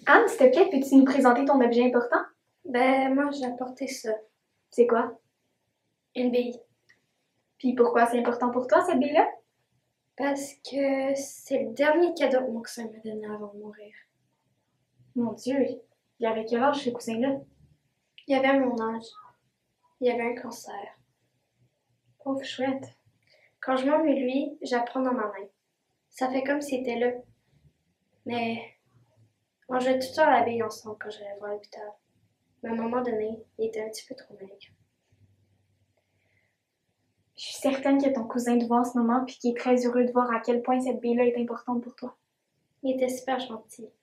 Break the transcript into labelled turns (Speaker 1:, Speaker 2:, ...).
Speaker 1: Anne, s'il te plaît, peux-tu nous présenter ton objet important?
Speaker 2: Ben, moi, j'ai apporté ça.
Speaker 1: C'est quoi?
Speaker 2: Une bille.
Speaker 1: Puis pourquoi c'est important pour toi, cette bille-là?
Speaker 2: Parce que c'est le dernier cadeau que mon cousin m'a donné avant de mourir.
Speaker 1: Mon Dieu, il avait quel âge, ce cousin-là?
Speaker 2: Il avait mon âge. Il avait un cancer.
Speaker 1: Pauvre chouette.
Speaker 2: Quand je m'ennuie lui, j'apprends dans ma main. Ça fait comme s'il était là. Mais on jouait tout le temps à la bille ensemble quand j'allais voir l'hôpital. Mais à un moment donné, il était un petit peu trop maigre.
Speaker 1: Je suis certaine que ton cousin te voit en ce moment puis qu'il est très heureux de voir à quel point cette bille-là est importante pour toi.
Speaker 2: Il était super gentil.